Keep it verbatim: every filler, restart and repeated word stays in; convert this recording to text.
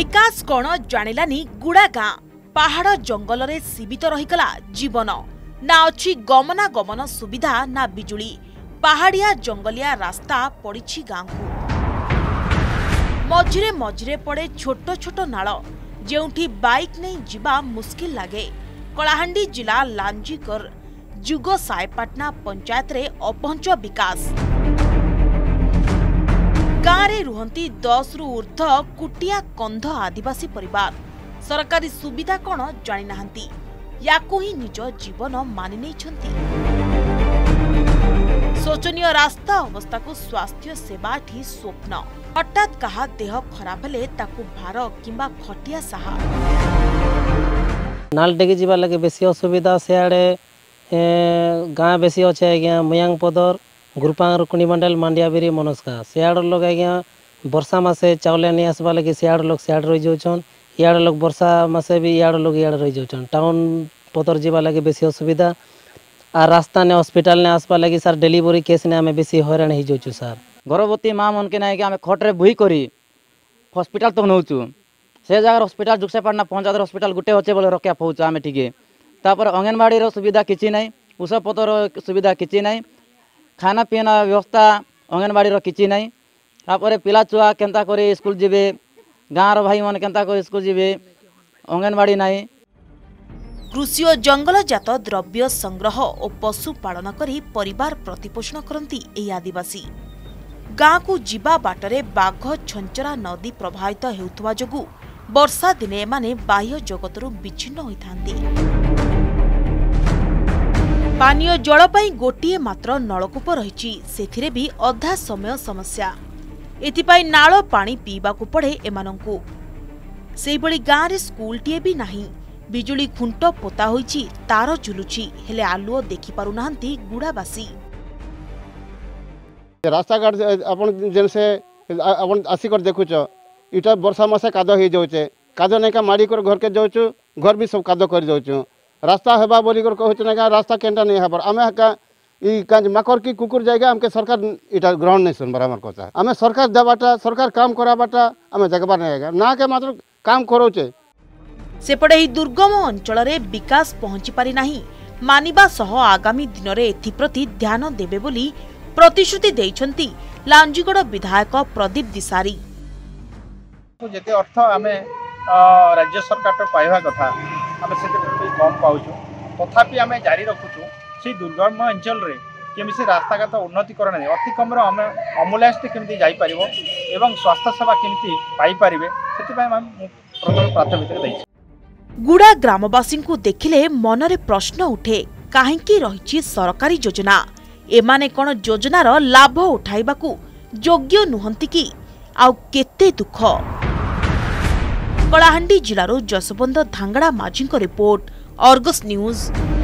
विकास कौन जानिलानी गुड़ा गाँ पहाड़ जंगल रे सीमित रहीगला जीवन ना अच्छी गमना गमन सुविधा ना बिजुली पहाड़िया जंगलिया रास्ता पड़ी गाँ को मझिरे मझिरे पड़े छोट छोट नाल जेउठी बाइक नहीं जीवा मुस्किल लगे। कलाहांडी जिला लांजीकर जुग सायपाटना पंचायत रे अपहंच विकास गाँव रे रुहंती दस रु ऊर्ध कुटिया कंध आदिवासी परिवार सरकारी सुविधा कौन जानी नाहंती याकू ही निज जीवन मानि नेइछंती। शोचनीय रास्ता अवस्था को स्वास्थ्य सेवा ठी स्वप्न हठात कहा देह खराब हेले ताकू भार किंबा खटिया साहा नाल डेगी जीवा लगे बेसी असुविधा सियाड़े गाँ बेसी अच्छे आज्ञा मयांग पदर गुरुपांग रुकुणी मंडल मांडियाबिरी मनस्का सियाड़ लोग आज्ञा वर्षा मासे चावल नहीं आसवा लगे सियाड़ लोग सियाड़ रही जाऊन इड़ लोग वर्षा मासे भी इड़ लोग इड़ रही जाऊन टाउन पदर जीवा लगे बेसी असुविधा आ रास्ता ने हॉस्पिटल ने आसवा लगे सर डिलीवरी केस ने आम बेसी हैरान हो जाऊँ सर गर्भवती माँ मन के ना कि आम खट्रे बुही करी हॉस्पिटल तक नौचु से जगह हॉस्पिटल जुगसापाटना पंचायत हॉस्पिटल गुटे अच्छे बोले रक्षा पाऊँ आम ठीक तापर अंगनवाड़ी सुविधा किसी ना ଔଷଧ ପତ୍ର सुविधा किसी ना खाना पीना व्यवस्था अंगनवाड़ी किसी ना तापर पिला छुआ केंता करे स्कूल जीवे गाँव भाई मन केंता करे स्कूल जीवे अंगनवाड़ी ना। कृषि और जंगलजात द्रव्य संग्रह और पशुपालन करी परिवार प्रतिपोषण करती एही आदिवासी गाँ को जीवा बाटरे बाघ छंचरा नदी प्रभावित हेउथवा जोगु वर्षा दिने एमाने बाह्य जगतरु विच्छिन्न होइथांती। पानीय जल पई गोटिए मात्र नलकूप रहिछि सेथिरे भी अधा समय समस्या एथिपाई नाଳ पानी पीबाकू पड़े एमानंकू सेही बळी गाँ रे स्कूलटीए भी नाही बिजुली खुंट पोता होइछि तार झुलुछि हेले आलुओ देखि पारु नाहंती गुड़ाबासी रास्ता घाट अपन जेनसे अपन आसिकर देखुछ इटा वर्षा मासे कादो हो जाऊे कादो नहीं का माड़ी कर घर के जाऊँ घर भी सब कादो कर जाऊँ रास्ता हेबा बोली कर कहूँ ना रास्ता केनटा नहीं हेबार आम का माकर की कुकुर जाएगा हमके सरकार इटा ग्रहण नहीं सुनबार आम कथा आम सरकार देवाटा सरकार काम कराबाटा आम जगबार नहीं आएगा ना के मात्र काम करोचे सेपटे ही दुर्गम अंचल रे विकास पहुंची पारि नाही मानिबा सह आगामी दिन रे एथिप्रति ध्यान देबे बोली प्रतिश्रुति देइछंती लांजीगड़ विधायक प्रदीप दिसारी। जेते अर्थ आमे राज्य सरकार तो पाइबा कथा आमे सेते कम पाउछु तथापि आमे जारी रखुछु से दुर्गम अंचल रे केमि से रास्ता घाट उन्नतिकरण है अति कम आमे एम्बुलेंस केमि जाई परिबो एवं स्वास्थ्य सेवा केमि पाई परिबे सेति पय हम प्रथम प्राथमिकता दैछि। गुड़ा ग्रामवासी को देखिले मनरे प्रश्न उठे काहेकि रहिछि सरकारी योजना एमाने कोन योजनार लाभ उठाइबाकू योग्य नुहंती कि आउ केते दुख। कलाहांडी जिलारो जसवंत धांगड़ा माझी रिपोर्ट, अर्गस न्यूज।